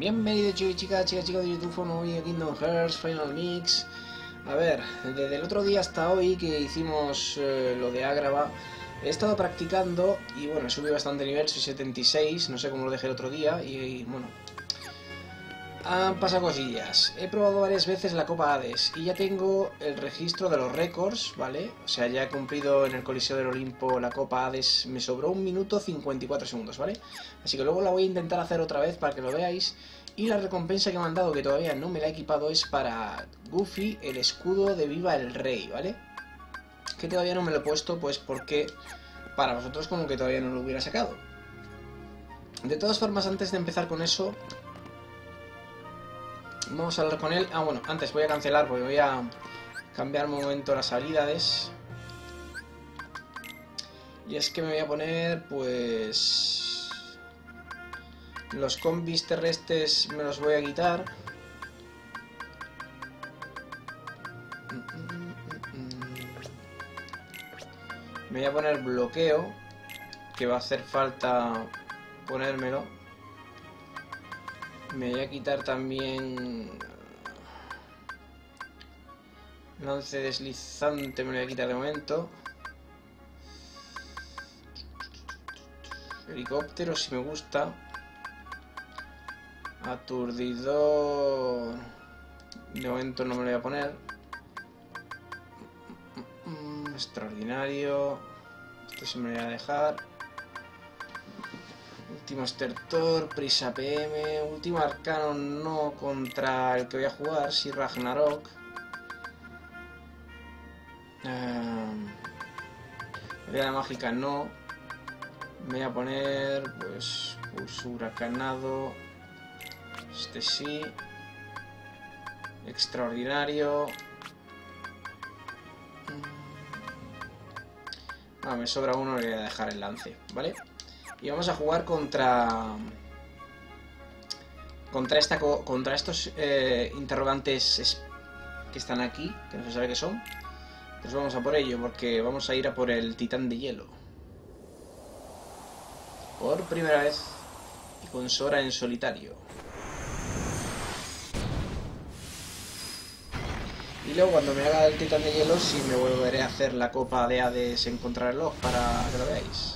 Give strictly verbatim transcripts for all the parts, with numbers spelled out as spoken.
Bienvenidos chicos y chicas, chicas, chicos de YouTube, un nuevo vídeo de Kingdom Hearts Final Mix. A ver, desde el otro día hasta hoy que hicimos eh, lo de Agrava, he estado practicando y bueno, he subido bastante nivel, soy setenta y seis, no sé cómo lo dejé el otro día y, y bueno, han pasado cosillas. He probado varias veces la Copa Hades y ya tengo el registro de los récords, ¿vale? O sea, ya he cumplido en el Coliseo del Olimpo la Copa Hades, me sobró un minuto cincuenta y cuatro segundos, ¿vale? Así que luego la voy a intentar hacer otra vez para que lo veáis. Y la recompensa que me han dado, que todavía no me la he equipado, es para Goofy el escudo de Viva el Rey, ¿vale? Que todavía no me lo he puesto, pues porque para vosotros como que todavía no lo hubiera sacado. De todas formas, antes de empezar con eso, vamos a hablar con él. Ah, bueno, antes voy a cancelar porque voy a cambiar un momento las habilidades. Y es que me voy a poner, pues... los combis terrestres me los voy a quitar. Me voy a poner bloqueo, que va a hacer falta ponérmelo. Me voy a quitar también lance deslizante, me lo voy a quitar de momento. Helicóptero si me gusta. Aturdidor de momento no me lo voy a poner. Extraordinario, esto se me lo voy a dejar. Último estertor, prisa P M, último arcano no contra el que voy a jugar, si Ragnarok. Uh, Vida mágica no. Me voy a poner pues pulso huracanado. Este sí. Extraordinario. Ah, me sobra uno, le voy a dejar el lance, ¿vale? Y vamos a jugar contra... Contra esta contra estos eh, interrogantes que están aquí, que no se sabe qué son. Pues vamos a por ello, porque vamos a ir a por el titán de hielo. Por primera vez. Y con Sora en solitario. Y luego cuando me haga el titán de hielo sí me volveré a hacer la copa de Hades en contrarreloj para que lo veáis.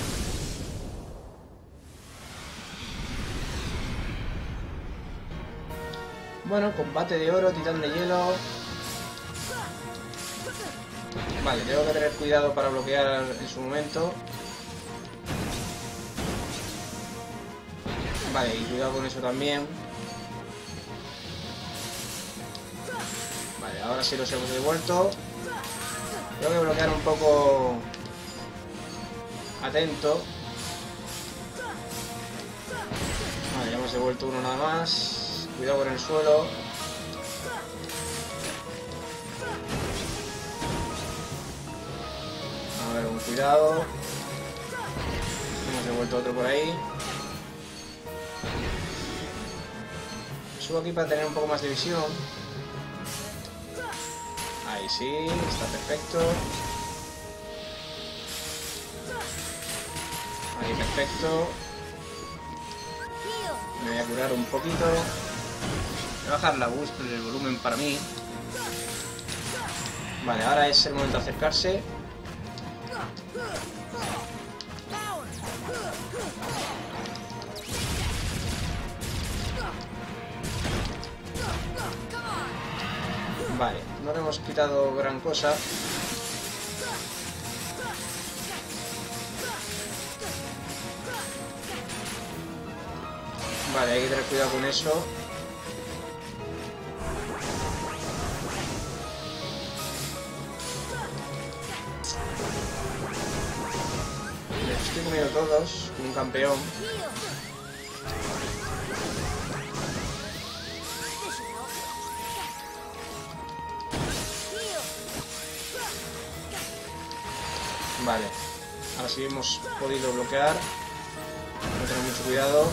Bueno, combate de oro, titán de hielo. Vale, tengo que tener cuidado para bloquear en su momento. Vale, y cuidado con eso también. Vale, ahora sí los hemos devuelto. Tengo que bloquear un poco atento. Vale, ya hemos devuelto uno nada más. Cuidado con el suelo. A ver, con cuidado. Hemos devuelto otro por ahí. Subo aquí para tener un poco más de visión. Ahí sí, está perfecto. Ahí perfecto. Me voy a curar un poquito. Voy a bajar la boost del volumen para mí. Vale, ahora es el momento de acercarse. Vale, no le hemos quitado gran cosa. Vale, hay que tener cuidado con eso. Les estoy comiendo todos, como un campeón. Vale, ahora sí hemos podido bloquear. Hay que tener mucho cuidado.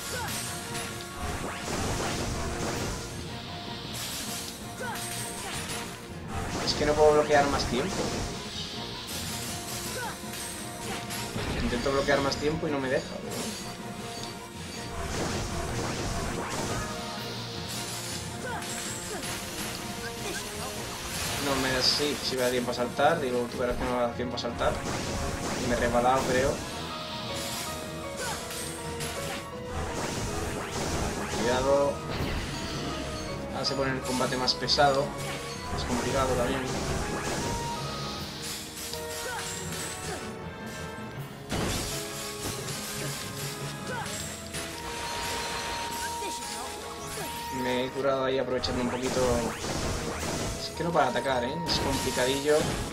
Es que no puedo bloquear más tiempo. Intento bloquear más tiempo y no me deja. ver si, si me da tiempo a saltar. Digo, tú verás que no me da tiempo a saltar. Y me he resbalado, creo. Cuidado. Ahora se pone el combate más pesado. Es complicado también. Me he curado ahí aprovechando un poquito. Es que no para atacar, ¿eh? Es complicadillo.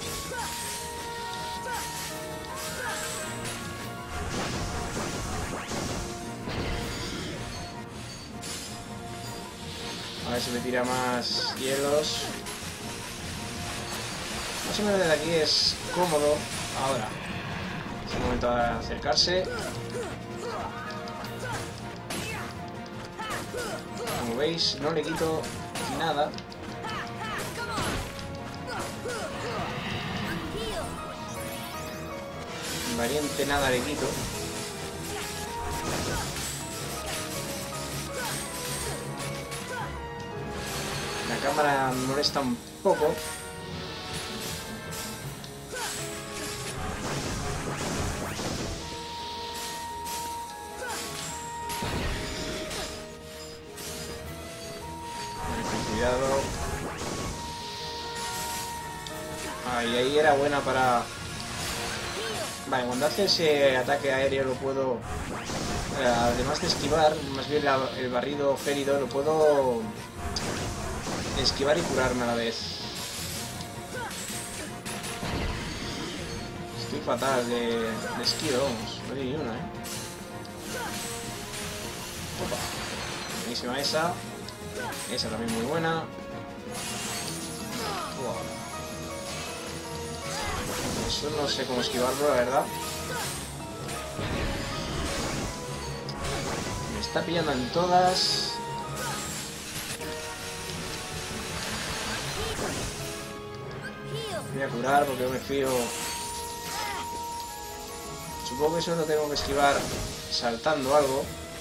A ver si me tira más hielos. Más o menos desde aquí es cómodo. Ahora es el momento de acercarse. Como veis, no le quito nada. Variante nada le quito. La cámara molesta un poco. Cuidado. Ahí, ahí era buena para... Vale, cuando hace ese ataque aéreo lo puedo... Eh, además de esquivar, más bien la, el barrido gélido, lo puedo... esquivar y curarme a la vez. Estoy fatal de, de esquivo, vamos. No hay ni una, eh. Opa. Buenísima esa. Esa también muy buena. Wow. Eso no sé cómo esquivarlo, la verdad. Me está pillando en todas. Voy a curar porque yo me fío. Supongo que eso lo tengo que esquivar saltando algo.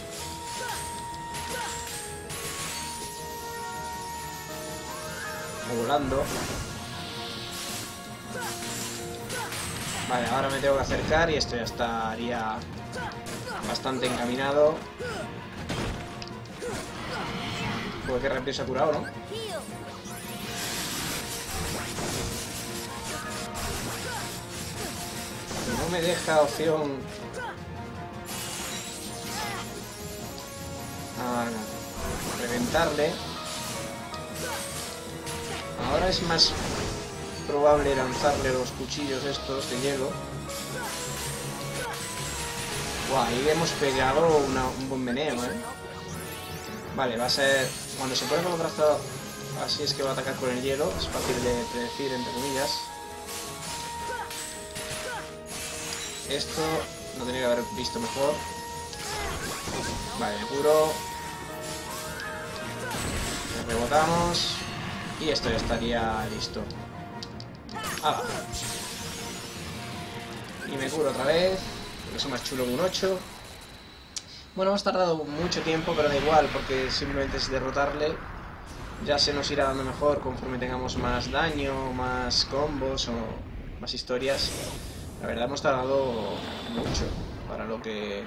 O volando. Vale, ahora me tengo que acercar y esto ya estaría bastante encaminado. Joder, qué rápido se ha curado, ¿no? No me deja opción. Ah, no. Reventarle. Ahora es más probable lanzarle los cuchillos estos de hielo. Buah, ahí hemos pegado una, un buen meneo, ¿eh? Vale, va a ser... Cuando se pone con el brazo así es que va a atacar con el hielo. Es fácil de predecir, entre comillas. Esto lo tenía que haber visto mejor. Vale, me curo. Rebotamos. Y esto ya estaría listo. Ah, y me curo otra vez. Porque soy más chulo que un ocho. Bueno, hemos tardado mucho tiempo, pero da igual, porque simplemente es derrotarle. Ya se nos irá dando mejor conforme tengamos más daño, más combos o más historias. La verdad hemos tardado mucho para lo que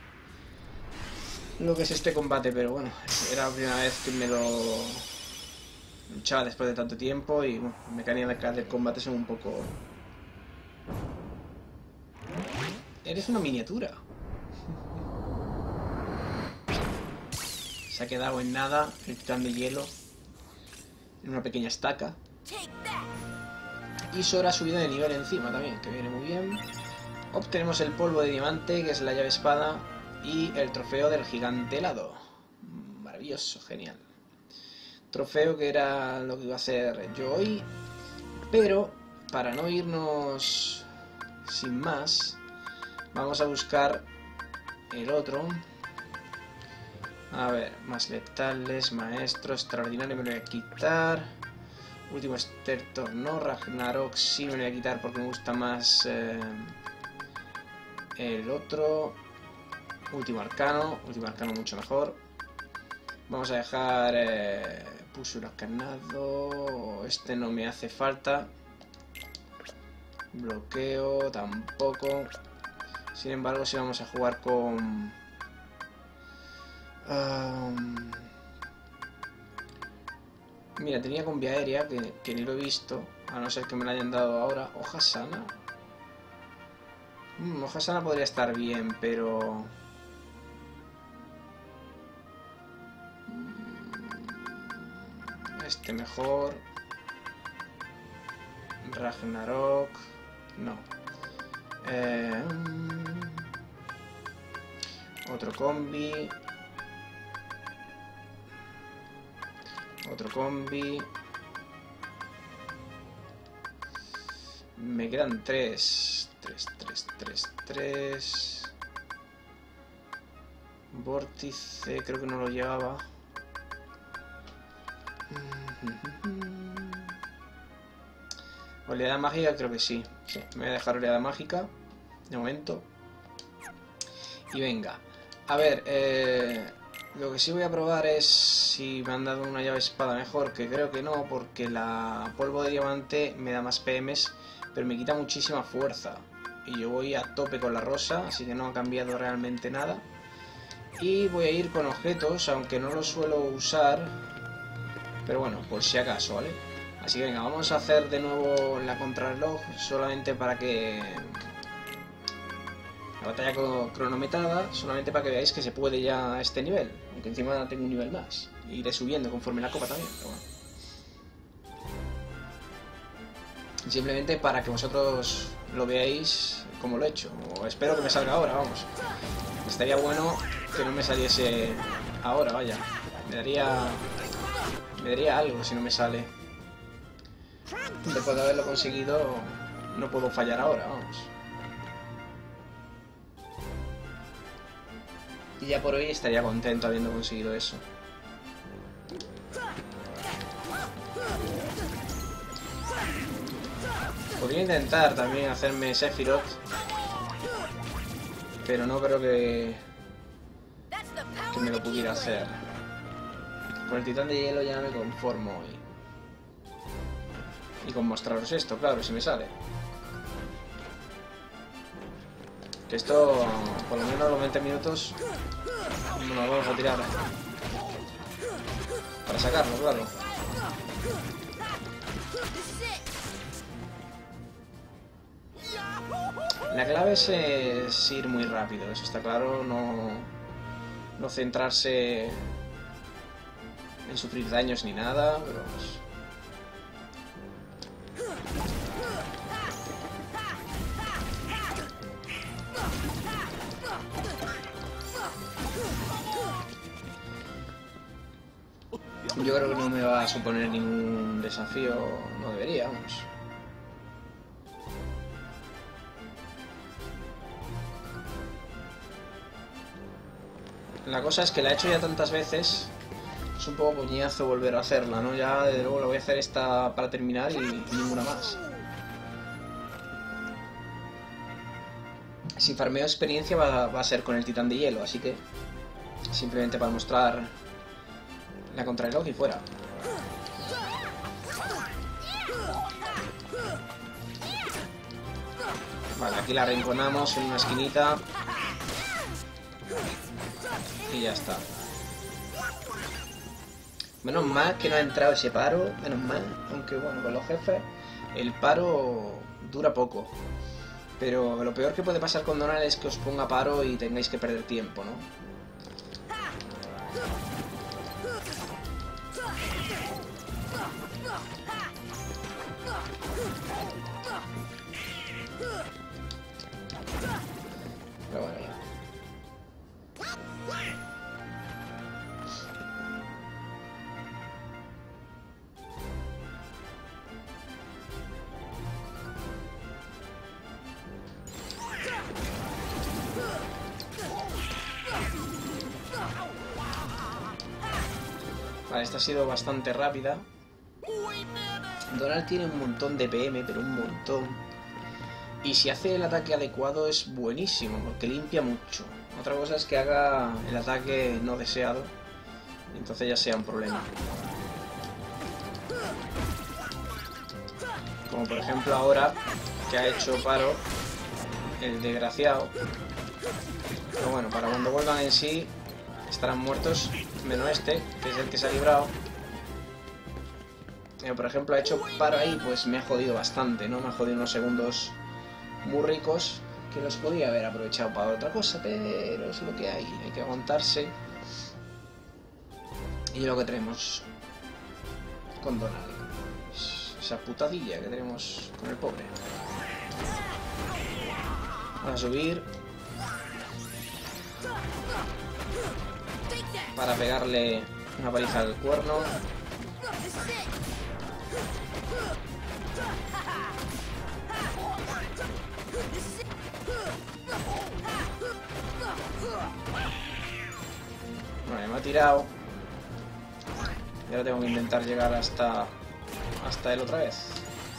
lo que es este combate, pero bueno, era la primera vez que me lo luchaba después de tanto tiempo y bueno, mecánicas del combate son un poco... Eres una miniatura. Se ha quedado en nada el titán de hielo, en una pequeña estaca. Y Sora ha subido de nivel encima también, que viene muy bien. Obtenemos el polvo de diamante, que es la llave espada, y el trofeo del gigante helado. Maravilloso, genial. Trofeo que era lo que iba a hacer yo hoy, pero para no irnos sin más, vamos a buscar el otro. A ver, más letales, maestro, extraordinario me lo voy a quitar. Último estertor no, Ragnarok sí me lo voy a quitar porque me gusta más eh, el otro. Último arcano, último arcano mucho mejor. Vamos a dejar eh, push huracanado. Este no me hace falta. Bloqueo tampoco. Sin embargo, si vamos a jugar con... Um, mira, tenía con vía aérea, que, que ni lo he visto. A no ser que me la hayan dado ahora. Hoja sana. Mm, hoja sana podría estar bien, pero... Este mejor. Ragnarok. No. Eh, otro combi. Otro combi. Me quedan tres. Tres, tres, tres, tres. Vórtice, creo que no lo llevaba. Oleada mágica, creo que sí. Sí, me voy a dejar oleada mágica. De momento. Y venga. A ver, eh, lo que sí voy a probar es si me han dado una llave espada mejor, que creo que no, porque la polvo de diamante me da más P Ms, pero me quita muchísima fuerza. Y yo voy a tope con la rosa, así que no ha cambiado realmente nada. Y voy a ir con objetos, aunque no los suelo usar, pero bueno, por si acaso, ¿vale? Así que venga, vamos a hacer de nuevo la contrarreloj, solamente para que... La batalla cronometrada, solamente para que veáis que se puede ya a este nivel. Aunque encima tengo un nivel más. Iré subiendo conforme la copa también, pero bueno. Simplemente para que vosotros lo veáis como lo he hecho. O espero que me salga ahora, vamos. Estaría bueno que no me saliese ahora, vaya. Me daría... Me daría algo si no me sale. Después de haberlo conseguido, no puedo fallar ahora, vamos. Y ya por hoy estaría contento habiendo conseguido eso. Podría intentar también hacerme Sephiroth, pero no creo que, que me lo pudiera hacer. Con el titán de hielo ya me conformo hoy. Y con mostraros esto, claro, si me sale. Que esto, por lo menos los veinte minutos, nos vamos a tirar. Para sacarlo, claro. La clave es, es ir muy rápido, eso está claro, no, no centrarse en sufrir daños ni nada, pero... Yo creo que no me va a suponer ningún desafío, no debería, vamos. La cosa es que la he hecho ya tantas veces, es un poco coñazo volver a hacerla, ¿no? Ya de luego la voy a hacer esta para terminar y, y ninguna más. Si farmeo experiencia va, va a ser con el titán de hielo, así que simplemente para mostrar la contrarreloj y fuera. Vale, aquí la arrinconamos en una esquinita. Y ya está. Menos mal que no ha entrado ese paro, menos mal. Aunque bueno, con los jefes el paro dura poco. Pero lo peor que puede pasar con Donald es que os ponga paro y tengáis que perder tiempo, ¿no? Pero bueno, ya. Vale, esta ha sido bastante rápida. Donald tiene un montón de P M, pero un montón. Y si hace el ataque adecuado es buenísimo, porque limpia mucho. Otra cosa es que haga el ataque no deseado y entonces ya sea un problema. Como por ejemplo ahora que ha hecho paro el desgraciado. Pero bueno, para cuando vuelvan en sí estarán muertos, menos este, que es el que se ha librado. Eh, por ejemplo, ha hecho paro ahí, pues me ha jodido bastante, ¿no? Me ha jodido unos segundos muy ricos que los podía haber aprovechado para otra cosa, pero es lo que hay, hay que aguantarse. Y lo que tenemos con Donald, esa putadilla que tenemos con el pobre. Vamos a subir para pegarle una paliza al cuerno. Vale, me ha tirado. Y ahora tengo que intentar llegar hasta hasta él otra vez.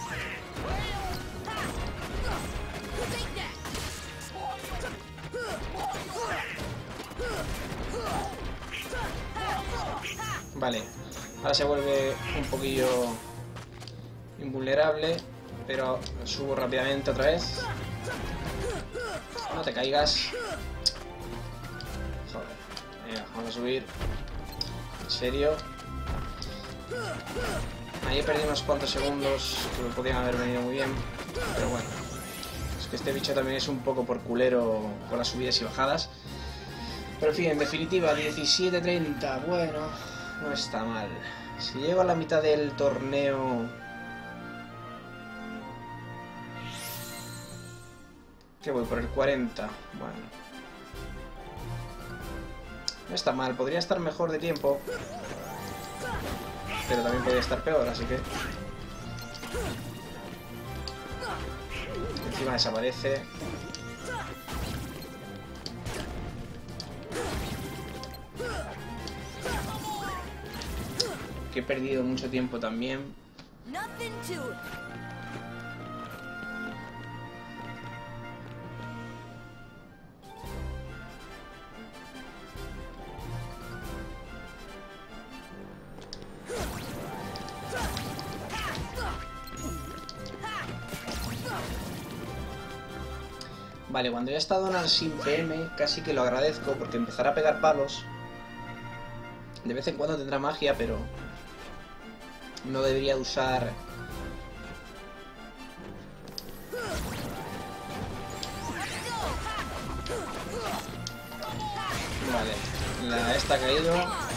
Vale, ahora se vuelve un poquillo invulnerable, pero subo rápidamente otra vez. No te caigas. Joder, venga, vamos a subir. En serio. Ahí perdí unos cuantos segundos que me podían haber venido muy bien, pero bueno. Es que este bicho también es un poco por culero con las subidas y bajadas. Pero en fin, en definitiva, diecisiete treinta, bueno, no está mal. Si llego a la mitad del torneo... ¿Qué voy? Por el cuarenta, bueno. No está mal, podría estar mejor de tiempo. Pero también podría estar peor, así que... Encima desaparece. Que he perdido mucho tiempo también. Vale, cuando ya está Donald sin P M, casi que lo agradezco, porque empezará a pegar palos. De vez en cuando tendrá magia, pero no debería usar... Vale, la esta ha caído.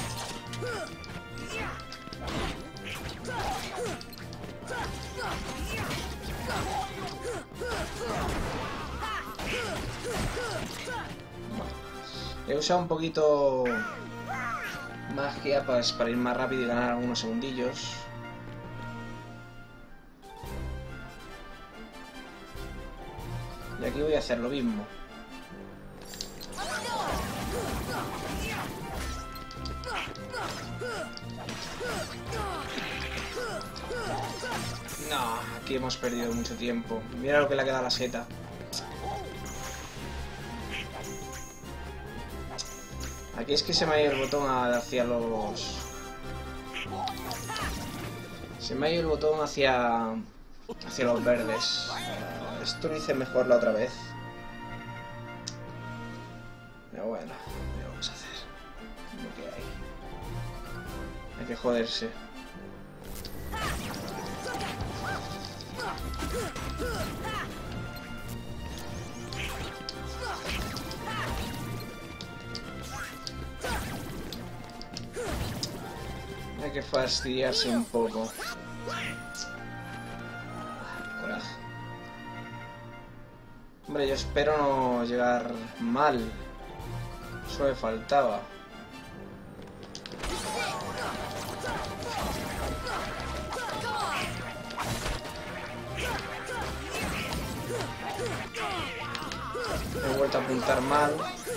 He usado un poquito magia para, para ir más rápido y ganar algunos segundillos. Y aquí voy a hacer lo mismo. No, aquí hemos perdido mucho tiempo. Mira lo que le ha quedado a la seta. Aquí es que se me ha ido el botón hacia los... Se me ha ido el botón hacia... hacia los verdes. Esto lo hice mejor la otra vez. Pero bueno, ¿qué vamos a hacer? Lo que hay. Hay que joderse. Hay que fastidiarse un poco. Coraje. Hombre, yo espero no llegar mal. Eso me faltaba. Me he vuelto a apuntar mal.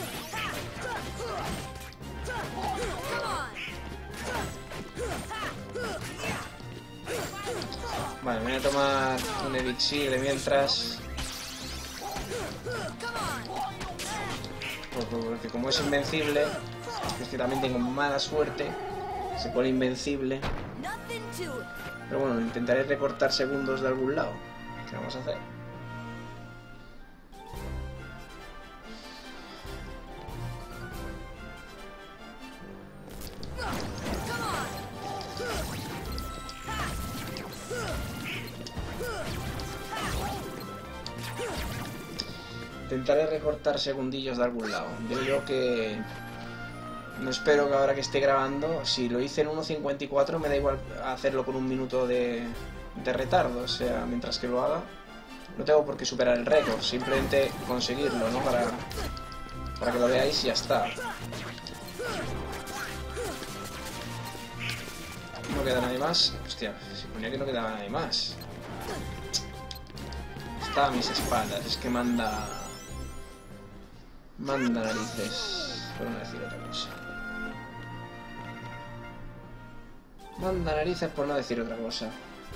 Vale, me voy a tomar un elixir de mientras. Porque como es invencible, es que también tengo mala suerte. Se pone invencible. Pero bueno, intentaré recortar segundos de algún lado. ¿Qué vamos a hacer? Intentaré recortar segundillos de algún lado. Digo yo que... No espero que ahora que esté grabando, si lo hice en uno cincuenta y cuatro me da igual hacerlo con un minuto de, de retardo, o sea, mientras que lo haga, no tengo por qué superar el récord, simplemente conseguirlo, ¿no? Para, para que lo veáis y ya está. No queda nadie más. Hostia, se ponía que no quedaba nadie más. Está a mis espaldas, es que manda... Manda narices, por no decir otra cosa. Manda narices por no decir otra cosa.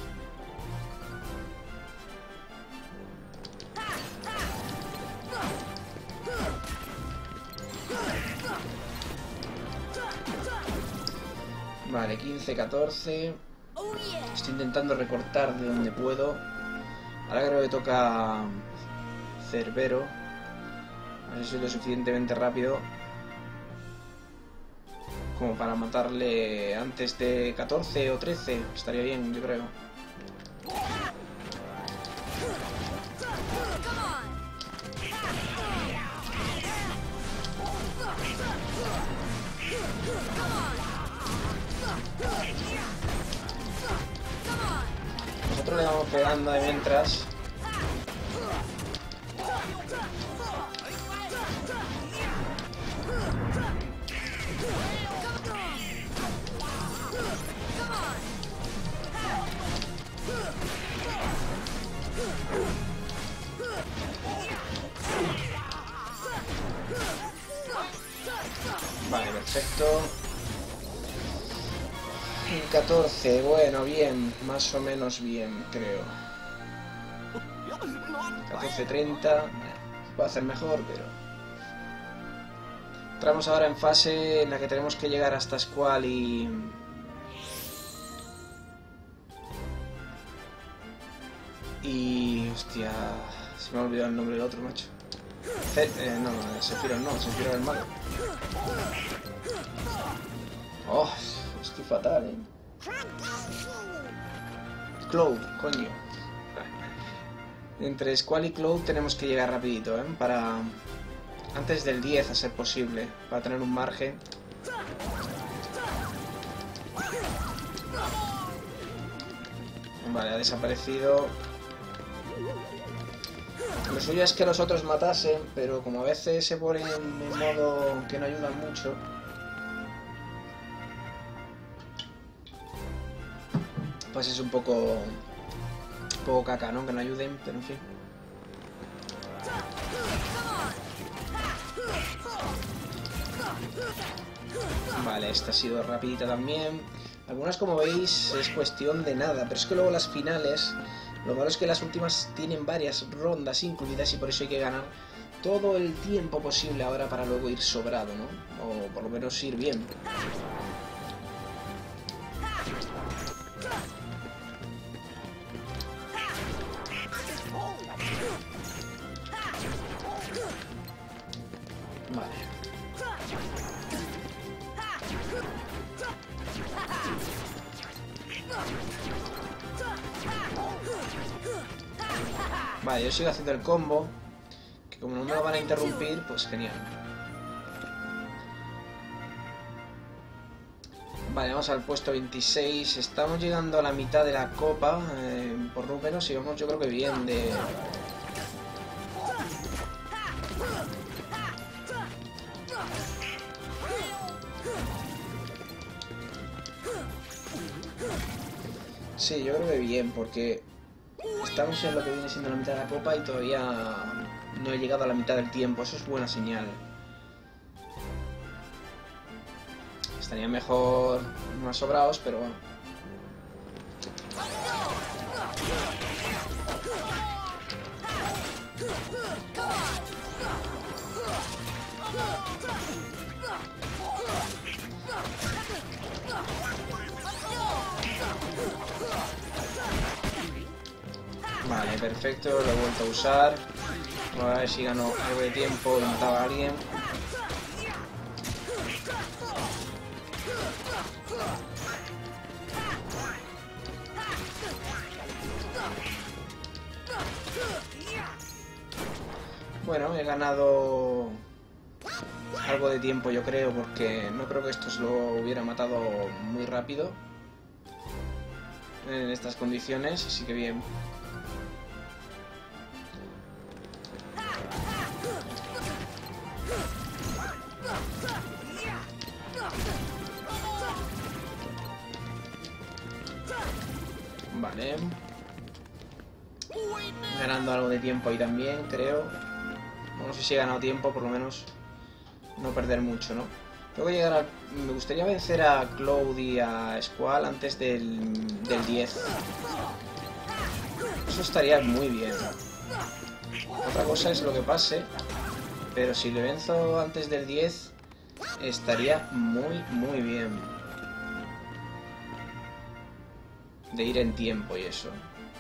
Vale, quince, catorce. Estoy intentando recortar de donde puedo. Ahora creo que toca Cerbero. A ver si soy lo suficientemente rápido como para matarle antes de catorce o trece. Estaría bien, yo creo. Nosotros le vamos pegando de mientras. Vale, perfecto. catorce, bueno, bien, más o menos bien, creo. catorce treinta, puedo hacer mejor, pero... Entramos ahora en fase en la que tenemos que llegar hasta Squall y... Y... hostia... Se me ha olvidado el nombre del otro, macho. C eh, no, Sephiroth no, Sephiroth el malo. Oh, estoy fatal, eh. Cloud, coño. Entre Squall y Cloud tenemos que llegar rapidito, eh. Para... Antes del diez, a ser posible. Para tener un margen. Vale, ha desaparecido. Lo suyo es que los otros matasen, pero como a veces se ponen en modo que no ayudan mucho. Pues es un poco... Un poco caca, ¿no? Que no ayuden, pero en fin. Vale, esta ha sido rapidita también. Algunas, como veis, es cuestión de nada, pero es que luego las finales... Lo malo es que las últimas tienen varias rondas incluidas y por eso hay que ganar todo el tiempo posible ahora para luego ir sobrado, ¿no? O por lo menos ir bien. Vale. Vale, yo sigo haciendo el combo, que como no me lo van a interrumpir, pues genial. Vale, vamos al puesto veintiséis. Estamos llegando a la mitad de la copa, eh, por números, y vamos yo creo que bien de... Sí, yo creo que bien, porque estamos en lo que viene siendo la mitad de la copa y todavía no he llegado a la mitad del tiempo. Eso es buena señal. Estaría mejor más sobrados, pero bueno. perfecto, lo he vuelto a usar. A ver si gano algo de tiempo y mataba a alguien. Bueno, he ganado algo de tiempo, yo creo, porque no creo que esto se lo hubiera matado muy rápido en estas condiciones, así que bien. Vale. Ganando algo de tiempo ahí también, creo. No sé si he ganado tiempo, por lo menos no perder mucho, ¿no? Tengo que llegar a... Me gustaría vencer a Cloud y a Squall antes del, del diez. Eso estaría muy bien. Otra cosa es lo que pase, pero si le venzo antes del diez, estaría muy, muy bien. De ir en tiempo y eso.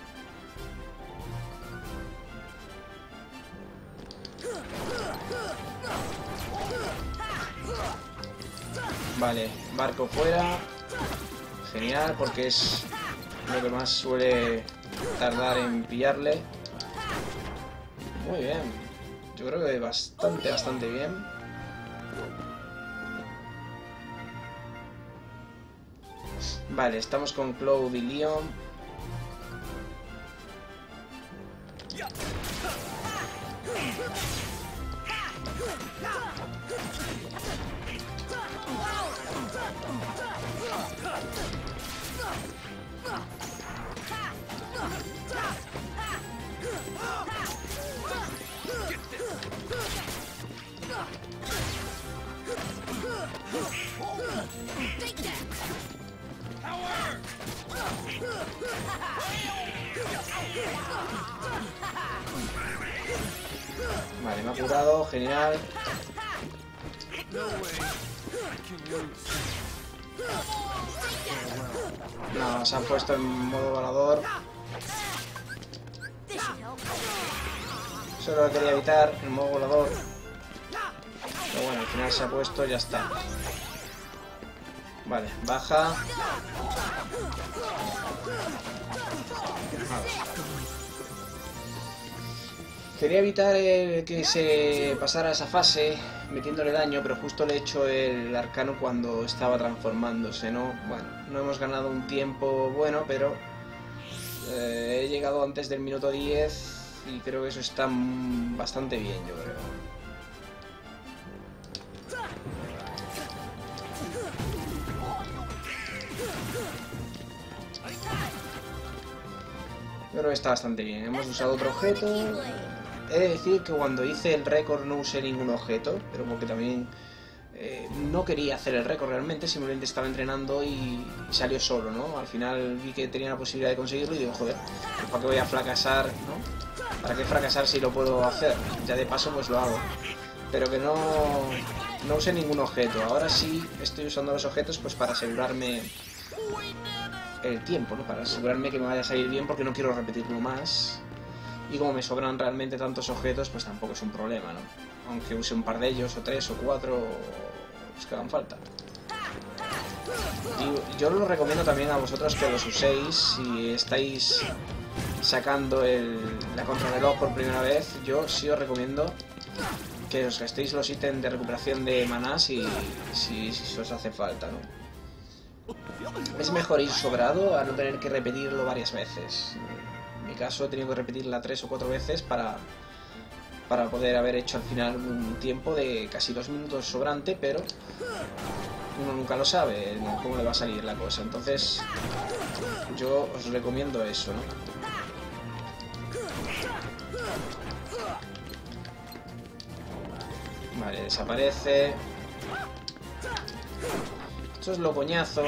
Vale, barco fuera. Genial, porque es lo que más suele tardar en pillarle. Muy bien. Yo creo que bastante, bastante bien. Vale, estamos con Cloud y Leon. Vale, me ha curado, genial. No, se han puesto en modo volador. Solo lo quería evitar, el modo volador. Pero bueno, al final se ha puesto y ya está. Vale, baja. Quería evitar el que se pasara esa fase metiéndole daño, pero justo le he hecho el arcano cuando estaba transformándose, ¿no? Bueno, no hemos ganado un tiempo bueno, pero eh, he llegado antes del minuto diez y creo que eso está bastante bien, yo creo. Yo creo que está bastante bien. Hemos usado otro objeto. He de decir que cuando hice el récord no usé ningún objeto, pero porque también eh, no quería hacer el récord realmente, simplemente estaba entrenando y salió solo, ¿no? Al final vi que tenía la posibilidad de conseguirlo y digo, joder, pues ¿para qué voy a fracasar, no? ¿Para qué fracasar si lo puedo hacer? Ya de paso pues lo hago. Pero que no, no usé ningún objeto. Ahora sí estoy usando los objetos pues para asegurarme el tiempo, ¿no? Para asegurarme que me vaya a salir bien porque no quiero repetirlo más. Y como me sobran realmente tantos objetos, pues tampoco es un problema, ¿no? Aunque use un par de ellos, o tres, o cuatro, los que hagan falta. Y yo lo recomiendo también a vosotros que los uséis si estáis sacando el, la contrarreloj por primera vez. Yo sí os recomiendo que os gastéis los ítems de recuperación de maná si, si, si os hace falta, ¿no? Es mejor ir sobrado a no tener que repetirlo varias veces. En mi caso he tenido que repetirla tres o cuatro veces para, para poder haber hecho al final un tiempo de casi dos minutos sobrante, pero uno nunca lo sabe, ¿no? Cómo le va a salir la cosa. Entonces yo os recomiendo eso, ¿no? Vale, desaparece. Esto es lo coñazo.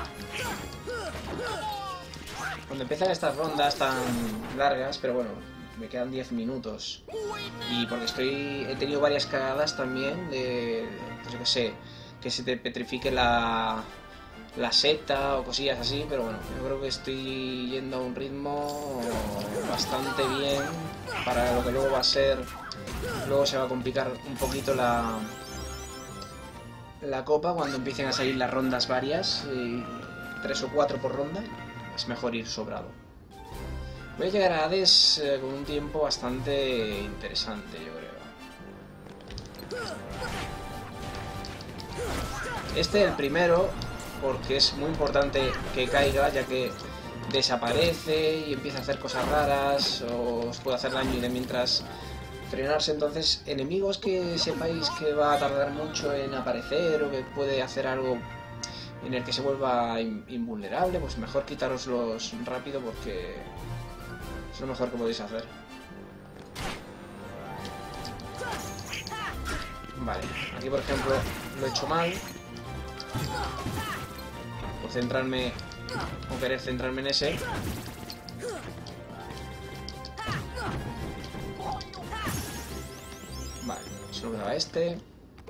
Cuando empiezan estas rondas tan largas, pero bueno, me quedan diez minutos. Y porque estoy he tenido varias cagadas también de, pues yo qué sé, que se te petrifique la, la seta o cosillas así, pero bueno, yo creo que estoy yendo a un ritmo bastante bien para lo que luego va a ser. Luego se va a complicar un poquito la, la copa cuando empiecen a salir las rondas varias, y tres o cuatro por ronda, es mejor ir sobrado. Voy a llegar a Hades eh, con un tiempo bastante interesante, yo creo. Este es el primero, porque es muy importante que caiga, ya que desaparece y empieza a hacer cosas raras, o os puede hacer daño y de mientras frenarse. Entonces, enemigos que sepáis que va a tardar mucho en aparecer o que puede hacer algo en el que se vuelva invulnerable, pues mejor quitároslos rápido, porque es lo mejor que podéis hacer. Vale, aquí por ejemplo lo he hecho mal por centrarme o querer centrarme en ese. Vale, solo queda este.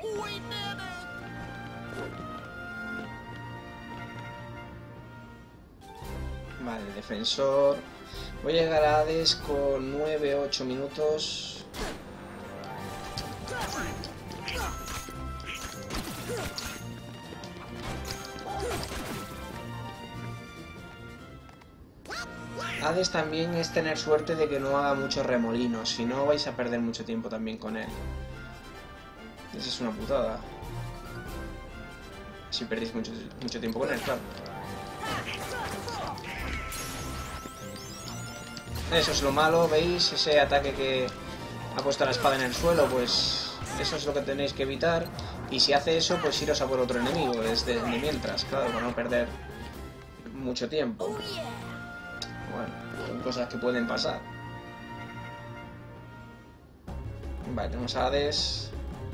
Vale, defensor. Voy a llegar a Hades con nueve ocho minutos. Hades también es tener suerte de que no haga muchos remolinos, si no vais a perder mucho tiempo también con él. Esa es una putada. Si perdéis mucho, mucho tiempo con él, claro. Eso es lo malo, ¿veis? Ese ataque que ha puesto la espada en el suelo, pues eso es lo que tenéis que evitar. Y si hace eso, pues iros a por otro enemigo, desde de mientras, claro, para no perder mucho tiempo. Bueno, son cosas que pueden pasar. Vale, tenemos a Hades.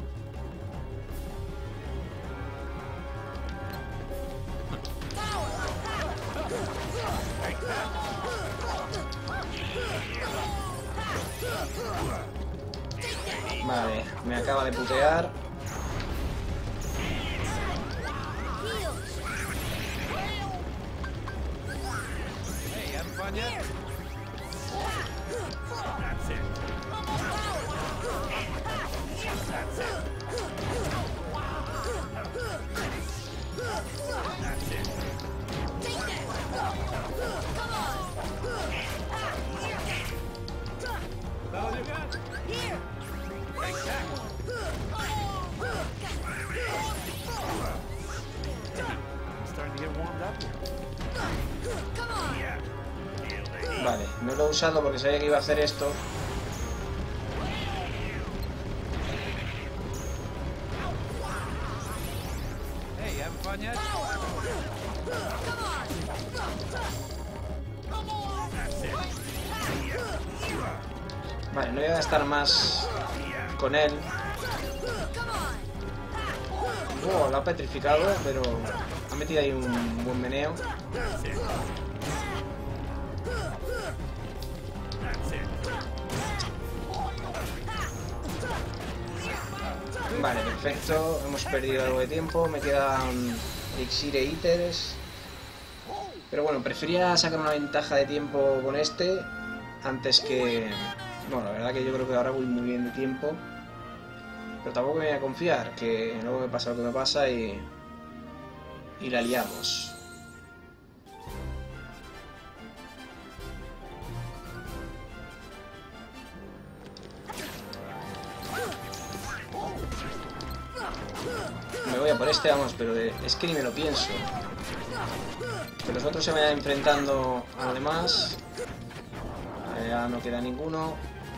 Vale, me acaba de putear. Vale, no lo he usado porque sabía que iba a hacer esto. Vale, no voy a gastar más con él. Oh, lo ha petrificado, pero ha metido ahí un buen meneo. Vale, perfecto. Hemos perdido algo de tiempo. Me quedan elixir e íteres. Pero bueno, prefería sacar una ventaja de tiempo con este antes que... Bueno, la verdad que yo creo que ahora voy muy bien de tiempo. Pero tampoco me voy a confiar, que luego me pasa lo que me pasa y... Y la liamos. Me voy a por este, vamos, pero de... es que ni me lo pienso. Que los otros se vayan enfrentando a lo demás. Ya no queda ninguno.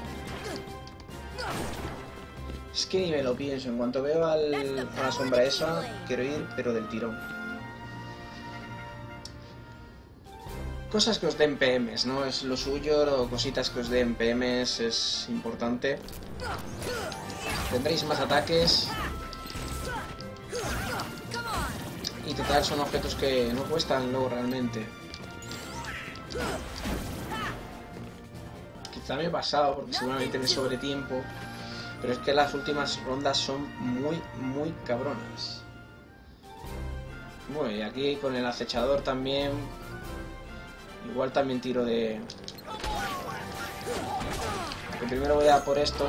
Es que ni me lo pienso. En cuanto veo al, a la sombra esa, quiero ir, pero del tirón. Cosas que os den P Ms, ¿no? Es lo suyo, o cositas que os den P Ms es importante. Tendréis más ataques. Y total, son objetos que no cuestan luego realmente. quizá me he pasado porque seguramente me sobre tiempo, pero es que las últimas rondas son muy, muy cabronas. Bueno, y aquí con el acechador también, igual también tiro de... Porque primero voy a por estos.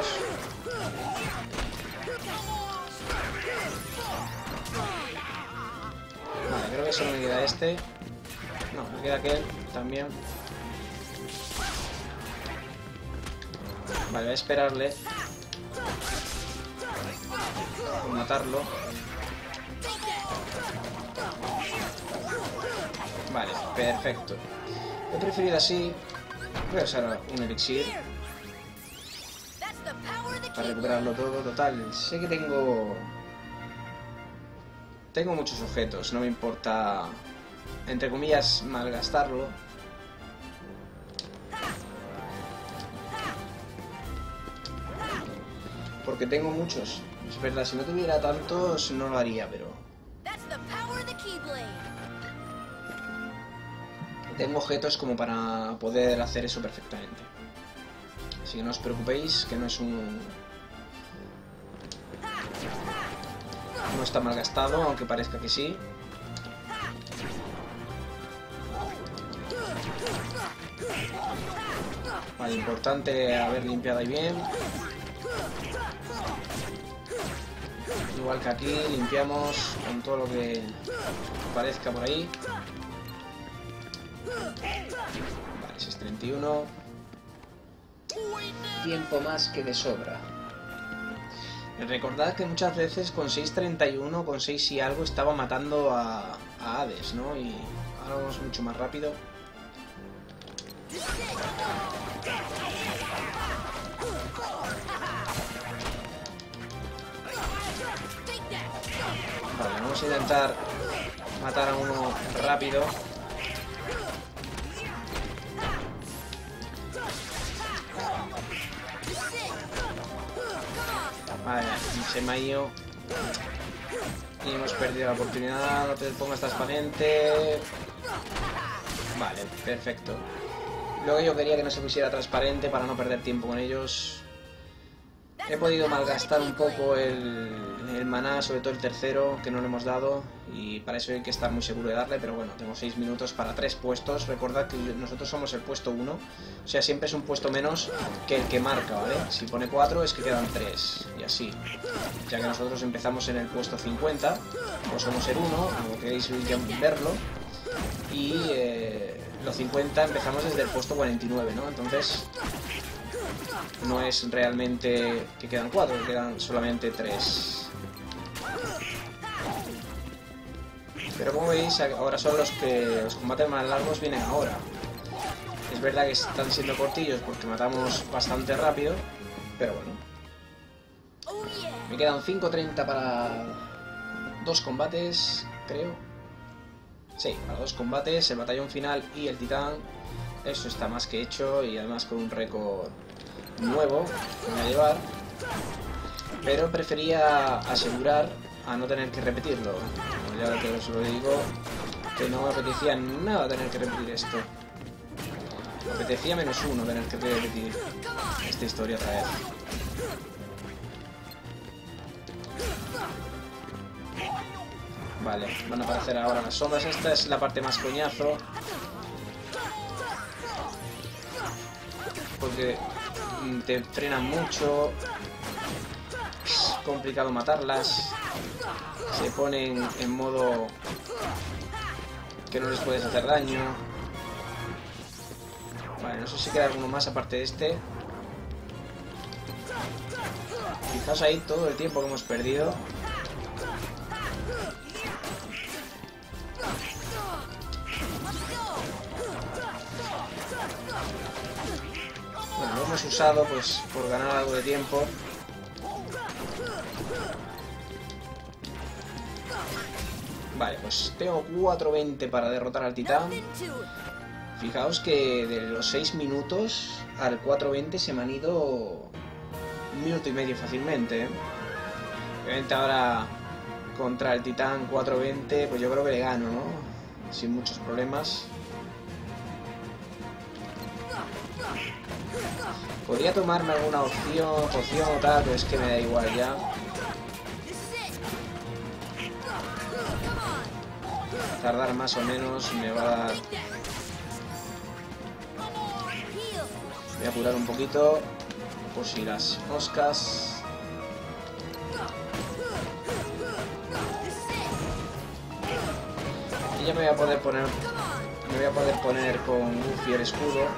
Vale, creo que solo me queda este. No, me queda aquel también. Vale, voy a esperarle. Por matarlo. Vale, perfecto. He preferido así. Voy a usar un elixir para recuperarlo todo. Total, sé que tengo... Tengo muchos objetos, no me importa, entre comillas, malgastarlo. Porque tengo muchos. Es verdad, si no tuviera tantos no lo haría, pero... Tengo objetos como para poder hacer eso perfectamente. Así que no os preocupéis, que no es un... No está mal gastado, aunque parezca que sí. Vale, importante haber limpiado ahí bien. Igual que aquí, limpiamos con todo lo que parezca por ahí. Vale, seis treinta y uno. Tiempo más que de sobra. Recordad que muchas veces con seis treinta y uno, con seis y algo, estaba matando a, a Hades, ¿no? Y ahora vamos mucho más rápido. Vale, vamos a intentar matar a uno rápido. Vale, se me ha ido. Y hemos perdido la oportunidad. No te pongas transparente. Vale, perfecto. Luego yo quería que no se pusiera transparente para no perder tiempo con ellos. He podido malgastar un poco el, el maná, sobre todo el tercero, que no le hemos dado. Y para eso hay que estar muy seguro de darle. Pero bueno, tengo seis minutos para tres puestos. Recordad que nosotros somos el puesto uno. O sea, siempre es un puesto menos que el que marca, ¿vale? Si pone cuatro es que quedan tres. Y así. Ya que nosotros empezamos en el puesto cincuenta. O somos el uno, como queréis verlo. Y eh, los cincuenta empezamos desde el puesto cuarenta y nueve, ¿no? Entonces... No es realmente que quedan cuatro, quedan solamente tres. Pero como veis, ahora son los que los combates más largos vienen ahora. Es verdad que están siendo cortillos porque matamos bastante rápido, pero bueno. Me quedan cinco treinta para dos combates, creo. Sí, para dos combates, el batallón final y el titán. Eso está más que hecho y además con un récord nuevo que me voy a llevar, pero prefería asegurar a no tener que repetirlo. Y ahora que os lo digo, que no me apetecía nada tener que repetir esto. Me apetecía menos uno tener que repetir esta historia otra vez. Vale, van a aparecer ahora las sombras. Esta es la parte más coñazo, porque te frenan mucho, es complicado matarlas, se ponen en modo que no les puedes hacer daño. Vale, no sé si queda alguno más aparte de este. Fijaos ahí todo el tiempo que hemos perdido. Bueno, lo hemos usado pues por ganar algo de tiempo. Vale, pues tengo cuatro veinte para derrotar al titán. Fijaos que de los seis minutos al cuatro veinte se me han ido un minuto y medio fácilmente, ¿eh? Obviamente ahora contra el titán cuatro veinte pues yo creo que le gano, ¿no? Sin muchos problemas. Podría tomarme alguna opción, poción o tal, pero es que me da igual ya. Tardar más o menos me va a dar... Voy a apurar un poquito, por si las moscas... Y ya me voy a poder poner... Me voy a poder poner con Goofy el escudo.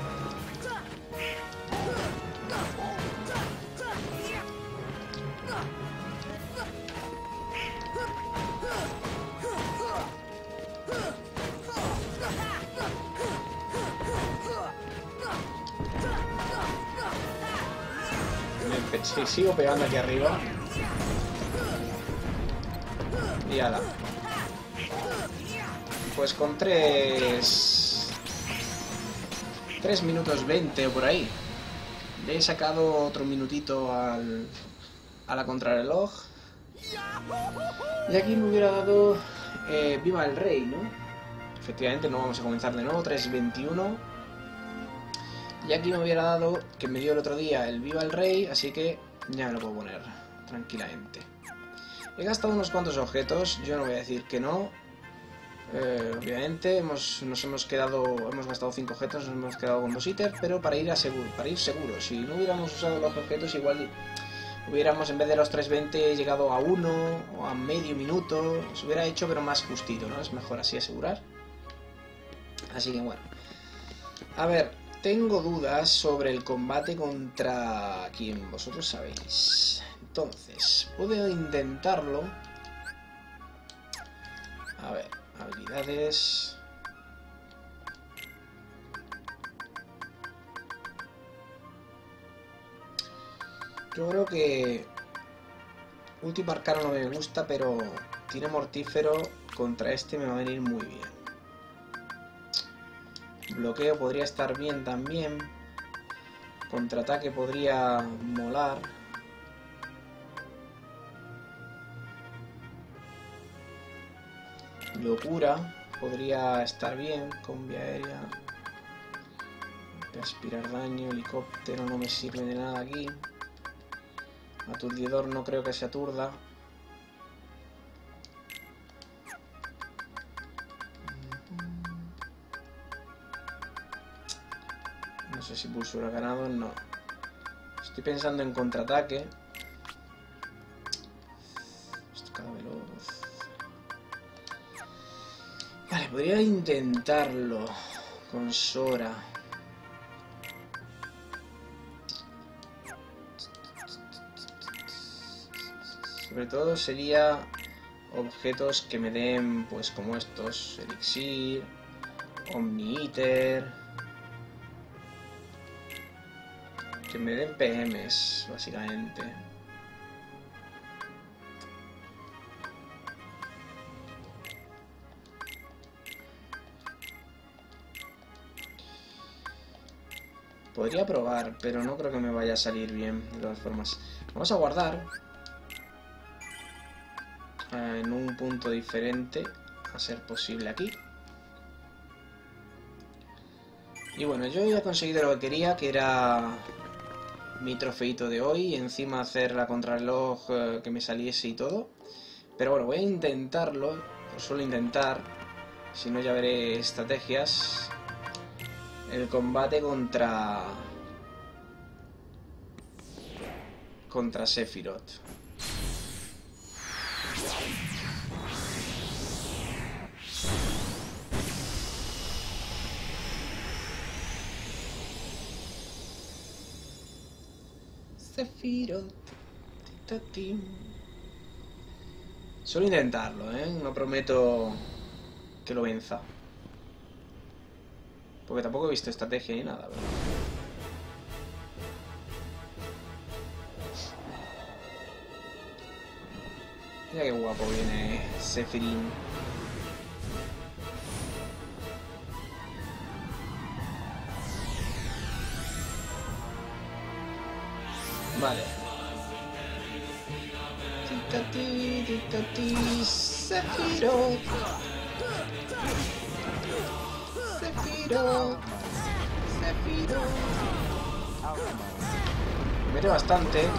Me sigo pegando aquí arriba. Y ala. Pues con tres... tres minutos veinte o por ahí. Le he sacado otro minutito al... a la contrarreloj. Y aquí me hubiera dado... Eh, Viva el Rey, ¿no? Efectivamente, no vamos a comenzar de nuevo. tres veintiuno. Y aquí me hubiera dado, que me dio el otro día, el Viva el Rey, así que ya me lo puedo poner tranquilamente. He gastado unos cuantos objetos, yo no voy a decir que no. Eh, obviamente hemos, nos hemos quedado, hemos gastado cinco objetos, nos hemos quedado con dos ítems, pero para ir a seguro, para ir seguro. Si no hubiéramos usado los objetos, igual hubiéramos en vez de los tres veinte llegado a uno o a medio minuto. Se hubiera hecho, pero más justito, ¿no? Es mejor así asegurar. Así que bueno. A ver. Tengo dudas sobre el combate contra quien vosotros sabéis. Entonces, puedo intentarlo. A ver, habilidades. Yo creo que Último Arcano no me gusta, pero tiene mortífero. Contra este me va a venir muy bien. Bloqueo podría estar bien también. Contraataque podría molar. Locura podría estar bien. Combi aérea. Aspirar daño. Helicóptero no me sirve de nada aquí. Aturdidor no creo que se aturda. No sé si pulso huracanado, no. Estoy pensando en contraataque. Estocada veloz. Vale, podría intentarlo con Sora. Sobre todo sería objetos que me den, pues como estos, Elixir, Omni-Eater. Que me den P Ms, básicamente. Podría probar, pero no creo que me vaya a salir bien, de todas formas. Vamos a guardar. En un punto diferente, a ser posible aquí. Y bueno, yo ya he conseguido lo que quería, que era mi trofeito de hoy, y encima hacer la contrarreloj eh, que me saliese y todo. Pero bueno, voy a intentarlo, o suelo intentar, si no ya veré estrategias. El combate contra... contra Sephiroth. Sephiroth. Suelo intentarlo, ¿eh? No prometo que lo venza. Porque tampoco he visto estrategia ni nada, ¿verdad? Mira qué guapo viene Sephiroth. Vale. Titati, titati, Sephiroth. Sephiroth. Sephiroth. Me mete bastante.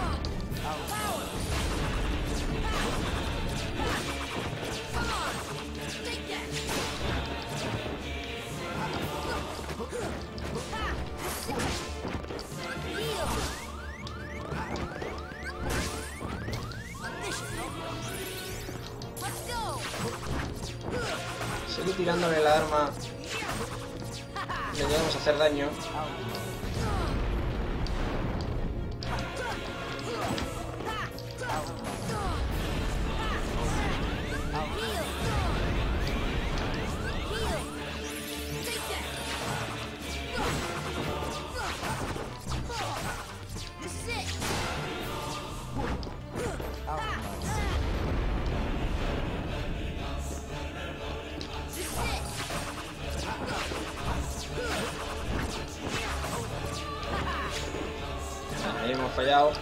Seguir tirándole la arma. Le llegamos a hacer daño. Ahí hemos fallado.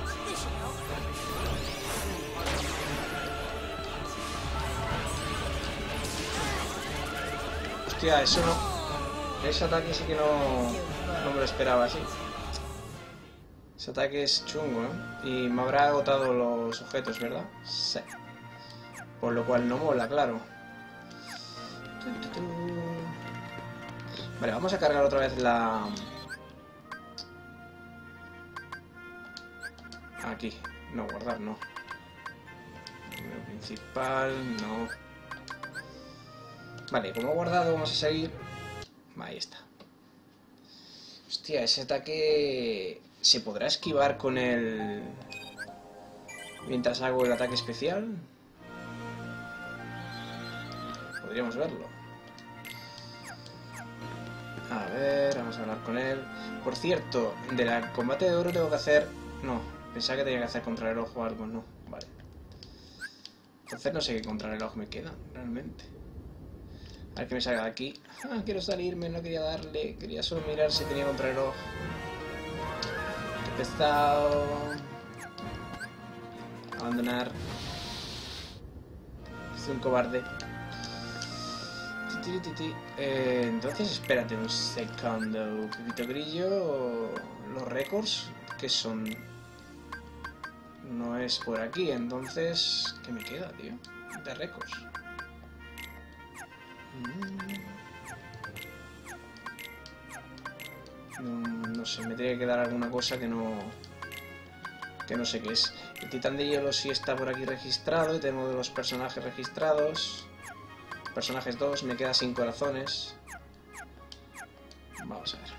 Hostia, eso no... Ese ataque sí que no... No me lo esperaba así. Ese ataque es chungo, ¿no? Y me habrá agotado los objetos, ¿verdad? Sí. Por lo cual no mola, claro. Vale, vamos a cargar otra vez la... Aquí. No, guardar, no. Número principal, no. Vale, como he guardado, vamos a seguir. Ahí está. Hostia, ese ataque... ¿Se podrá esquivar con el... mientras hago el ataque especial? Podríamos verlo. A ver, vamos a hablar con él. Por cierto, del combate de oro tengo que hacer... No, pensaba que tenía que hacer contrarreloj o algo, no. Vale. Entonces no sé qué contrarreloj me queda, realmente. A ver qué me salga de aquí. Ah, quiero salirme, no quería darle. Quería solo mirar si tenía contrarreloj. Qué pesado. Abandonar. Soy un cobarde. Eh, entonces, espérate un segundo. Pepito Grillo. Los récords, ¿qué son? No es por aquí, entonces... ¿Qué me queda, tío? De récords. No, no sé, me tiene que dar alguna cosa que no... Que no sé qué es. El titán de hielo sí está por aquí registrado. Y tenemos los personajes registrados. Personajes dos, me queda sin corazones. Vamos a ver.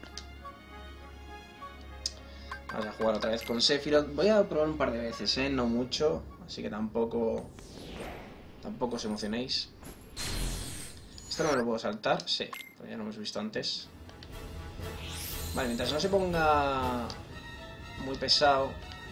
Vamos a jugar otra vez con Sephiroth. Voy a probar un par de veces, ¿eh? No mucho. Así que tampoco... Tampoco os emocionéis. ¿Esto no me lo puedo saltar? Sí, pues ya lo hemos visto antes. Vale, mientras no se ponga muy pesado.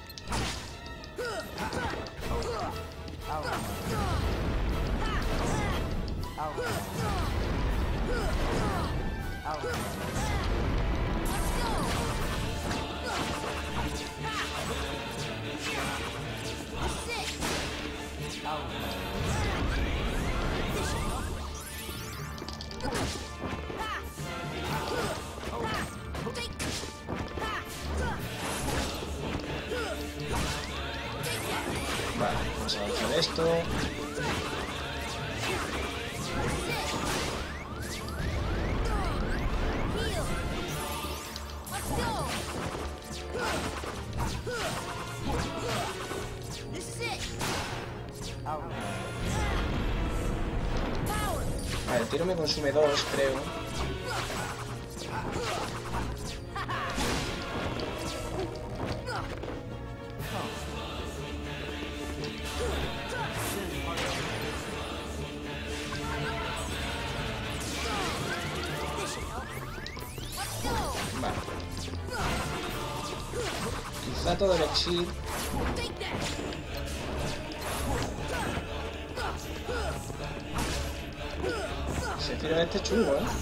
Vale, vamos a avanzar esto. Vale, el tiro me consume dos, creo. Vale. Quizá todo el exil. Se tira este chungo, ¿eh?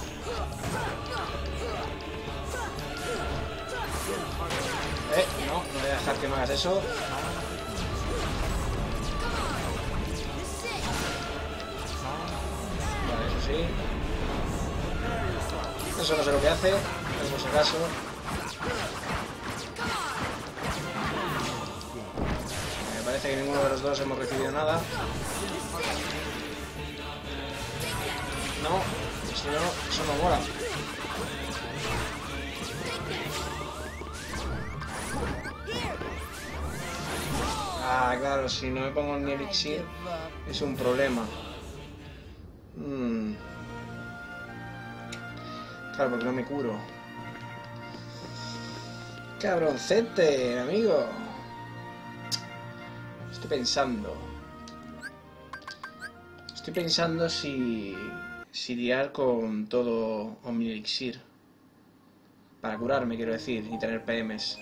Eh, no, no voy a dejar que me hagas eso. Vale, eso sí. Eso no sé lo que hace, por si acaso. Me parece que ninguno de los dos hemos recibido nada. No, eso no, eso no mola. Ah, claro, si no me pongo ni elixir es un problema. Mm. Claro, porque no me curo. Cabroncete, amigo. Estoy pensando. Estoy pensando si... si liar con todo Omni Elixir. Para curarme, quiero decir, y tener P Ms.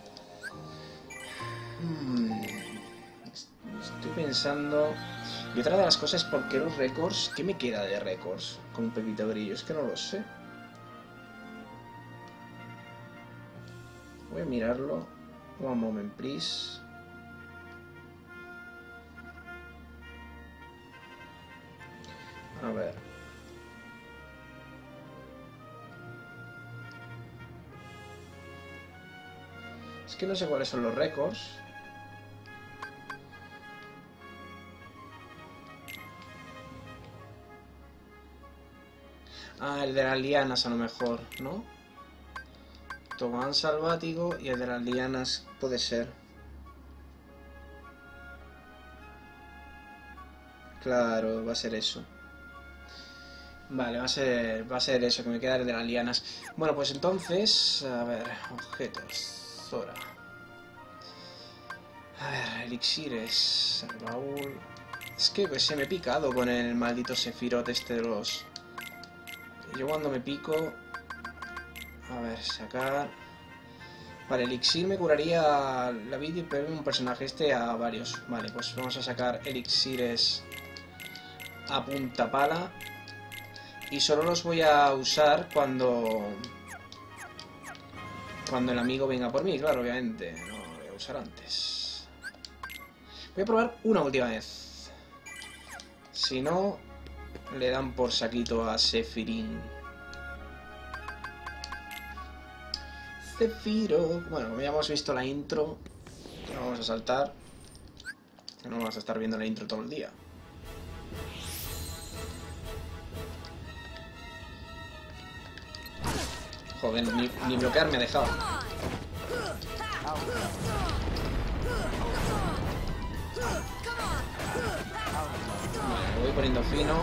Hmm. Estoy pensando... Y otra de las cosas es por qué los récords... ¿Qué me queda de récords con un Pepito Grillo? Es que no lo sé. Voy a mirarlo. One moment, please. A ver. Es que no sé cuáles son los récords. Ah, el de las lianas a lo mejor, ¿no? Tobogán salvático y el de las lianas puede ser. Claro, va a ser eso. Vale, va a ser, va a ser eso, que me queda el de las lianas. Bueno, pues entonces, a ver, objetos, Zora. A ver, elixires, el baúl. Es que pues, se me he picado con el maldito Sephiroth este de los... Yo cuando me pico... A ver, sacar... Vale, elixir me curaría la vida y pegarme un personaje este a varios. Vale, pues vamos a sacar elixires a punta pala. Y solo los voy a usar cuando... Cuando el amigo venga por mí, claro, obviamente. No lo voy a usar antes. Voy a probar una última vez. Si no, le dan por saquito a Sephirin. Sephiroth. Bueno, como ya hemos visto la intro, no vamos a saltar. No vamos a estar viendo la intro todo el día. Joder, ni, ni bloquear me ha dejado. Vale, lo voy poniendo fino.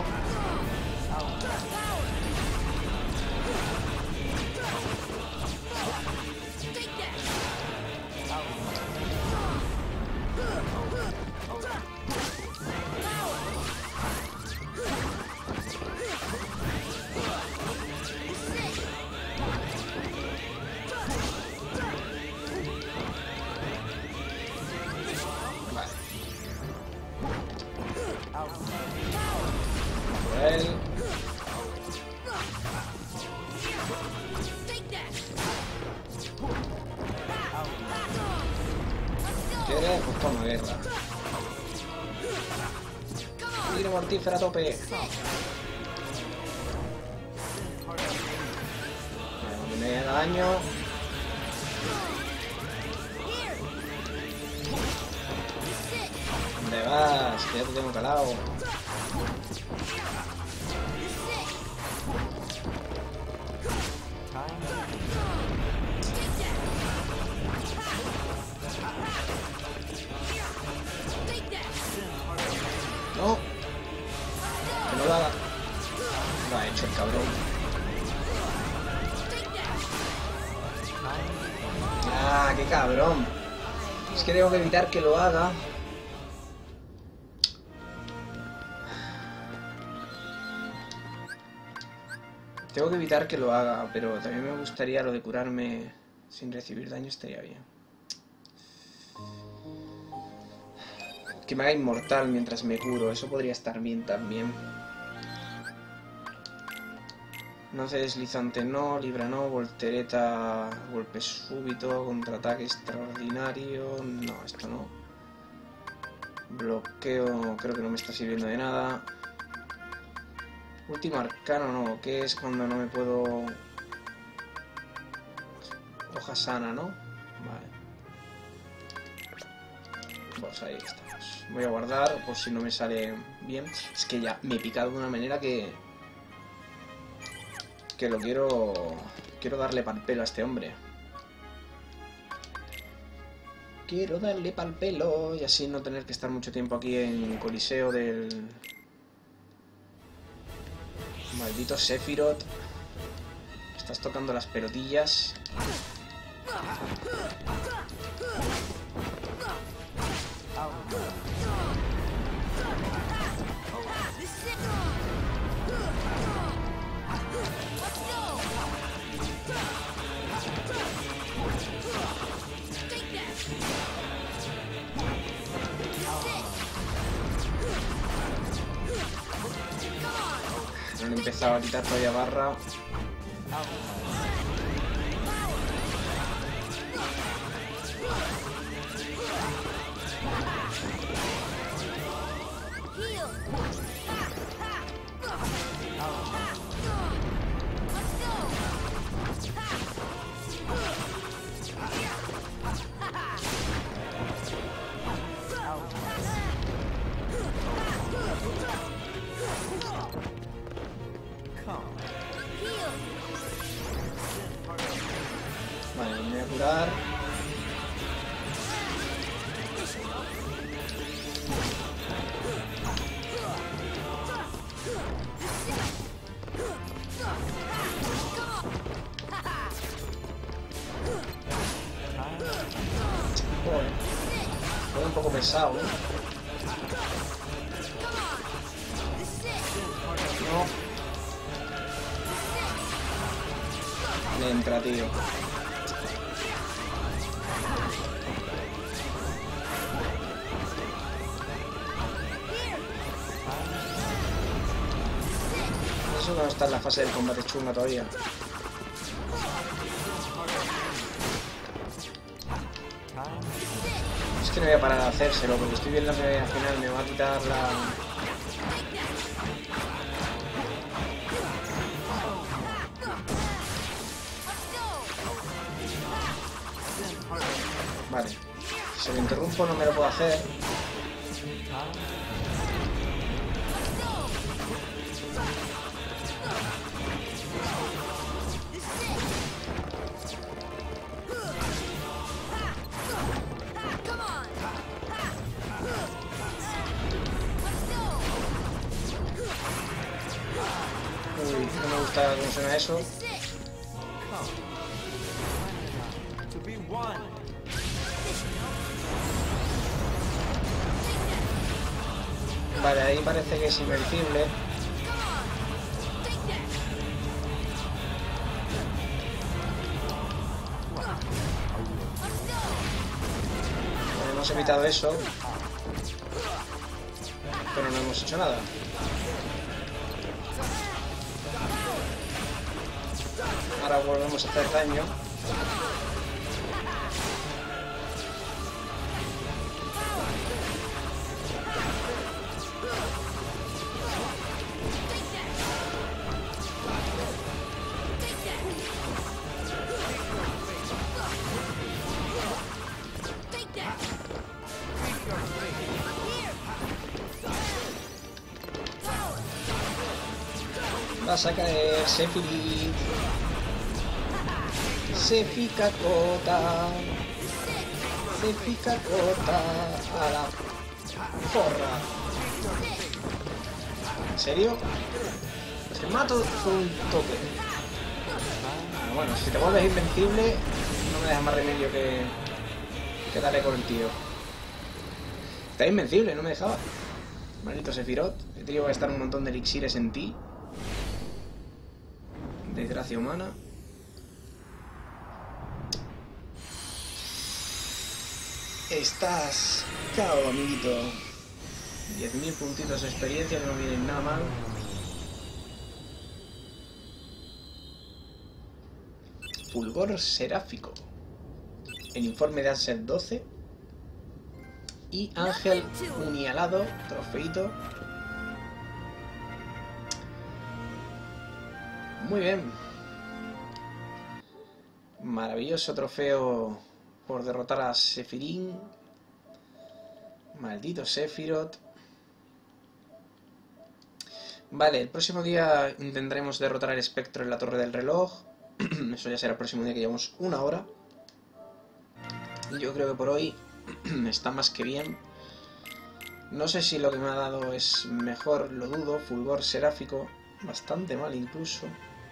¿Quieres? Pues toma, guerra. Tiro mortífera a tope. Cuando me haga daño. ¿Dónde vas? Que ya te tengo calado. No, que no lo haga. Lo ha hecho el cabrón. Ah, qué cabrón. Es que tengo que evitar que lo haga. Tengo que evitar que lo haga, pero también me gustaría lo de curarme sin recibir daño, estaría bien. Que me haga inmortal mientras me curo, eso podría estar bien también. Lance deslizante no, libra no, voltereta, golpe súbito, contraataque extraordinario, no, esto no. Bloqueo, creo que no me está sirviendo de nada. Último arcano no, que es cuando no me puedo Hoja sana, ¿no? Vale. Pues ahí estamos. Voy a guardar por si no me sale bien. Es que ya me he picado de una manera que... Que lo quiero... Quiero darle pal pelo a este hombre. Quiero darle pal pelo y así no tener que estar mucho tiempo aquí en Coliseo del... Maldito Sephiroth. Estás tocando las pelotillas. No han empezado a quitar todavía barra. Vale, me voy a curar. Joder, fue un poco pesado, ¿eh? No. Le entra, tío. Eso no está en la fase del combate chunga todavía. Es que no voy a parar a hacérselo porque estoy viendo que al final me va a quitar la... Vale. Si lo interrumpo no me lo puedo hacer. Uy, no me gusta cómo suena eso. Vale, ahí parece que es invencible. Bueno, hemos evitado eso. Pero no hemos hecho nada. Ahora volvemos a hacer daño. Vas a caer, Sephiroth. Sefikakota. Sefikakota. A la porra. ¿En serio? Te mato con un toque. Bueno, bueno, si te vuelves invencible, no me deja más remedio que, que darle con el tío. Está invencible, no me dejaba. Maldito Sephiroth. He tenido que gastar un montón de elixires en ti. Desgracia humana. Estás cao, amiguito. diez mil puntitos de experiencia, que no vienen nada mal. Fulgor seráfico. El informe de Ansel doce. Y Ángel Unialado, trofeito. Muy bien. Maravilloso trofeo por derrotar a Sephirin. Maldito Sephiroth. Vale, el próximo día intentaremos derrotar al espectro en la torre del reloj. Eso ya será el próximo día, que llevamos una hora. Y yo creo que por hoy está más que bien. No sé si lo que me ha dado es mejor, lo dudo. Fulgor seráfico, bastante mal incluso.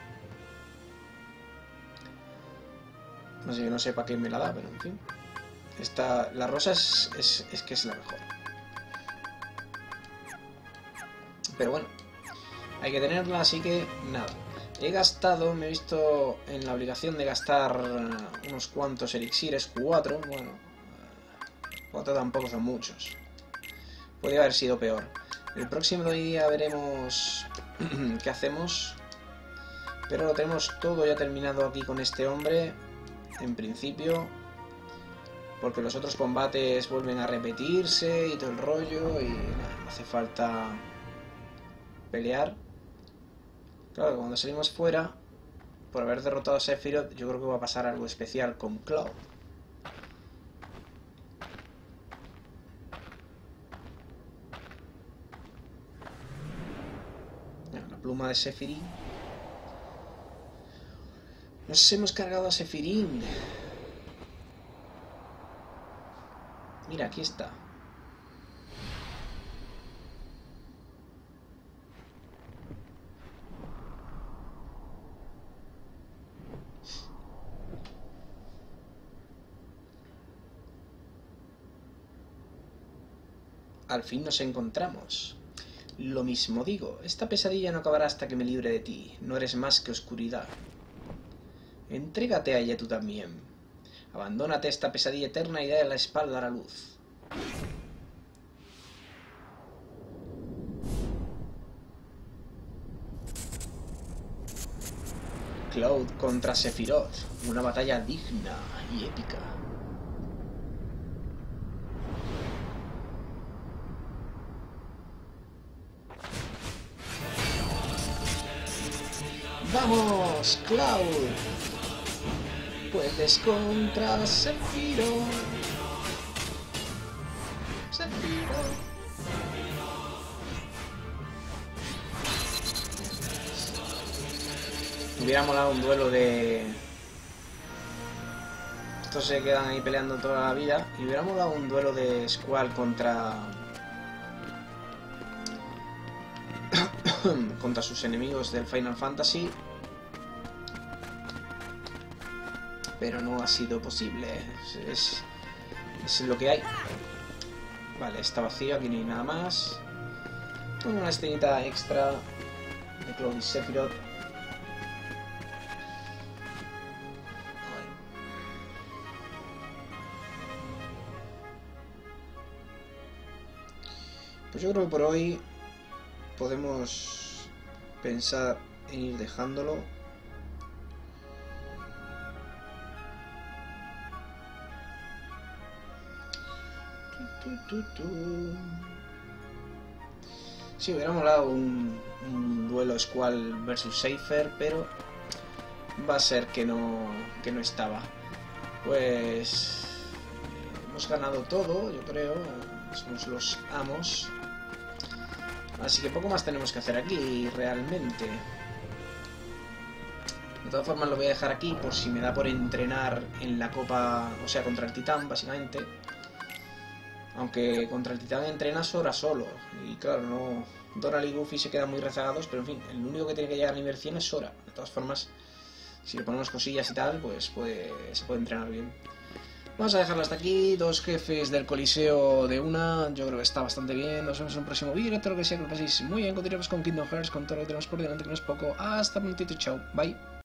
No sé, no sé para qué me la da, pero en fin. Esta, la rosa es, es, es que es la mejor. Pero bueno, hay que tenerla, así que nada. He gastado, me he visto en la obligación de gastar unos cuantos elixires, cuatro. Bueno, cuatro tampoco son muchos. Podría haber sido peor. El próximo día veremos qué hacemos. Pero lo tenemos todo ya terminado aquí con este hombre. En principio, porque los otros combates vuelven a repetirse y todo el rollo, y nada, no hace falta pelear. Claro, cuando salimos fuera, por haber derrotado a Sephiroth, yo creo que va a pasar algo especial con Cloud. La pluma de Sephirin. Nos hemos cargado a Sephirin. Mira, aquí está. Al fin nos encontramos. Lo mismo digo, esta pesadilla no acabará hasta que me libre de ti. No eres más que oscuridad. Entrégate a ella tú también. Abandónate a esta pesadilla eterna y dale la espalda a la luz. Cloud contra Sephiroth. Una batalla digna y épica. ¡Vamos, Cloud! Puedes contra Sephiroth. Sephiroth. Hubiera molado un duelo de... Estos se quedan ahí peleando toda la vida. Y hubiera molado un duelo de Squall contra... contra sus enemigos del Final Fantasy. Pero no ha sido posible. Es, es, es lo que hay. Vale, está vacío, aquí no hay nada más. Una escenita extra de Cloud y Sephiroth. Pues yo creo que por hoy podemos pensar en ir dejándolo. Sí, hubiera molado un, un duelo Squall versus Seifer, pero va a ser que no, que no estaba. Pues hemos ganado todo, yo creo. Somos los amos. Así que poco más tenemos que hacer aquí, realmente. De todas formas lo voy a dejar aquí por si me da por entrenar en la copa, o sea, contra el titán, básicamente. Aunque contra el titán entrena Sora solo. Y claro, no, Donald y Goofy se quedan muy rezagados, pero en fin, el único que tiene que llegar a nivel cien es Sora. De todas formas, si le ponemos cosillas y tal, pues puede, se puede entrenar bien. Vamos a dejarlo hasta aquí, dos jefes del Coliseo de una, yo creo que está bastante bien. Nos vemos en un próximo vídeo, todo lo que sea que lo paséis muy bien. Continuamos con Kingdom Hearts, con todo lo que tenemos por delante, que no es poco. Hasta prontito, chao, bye.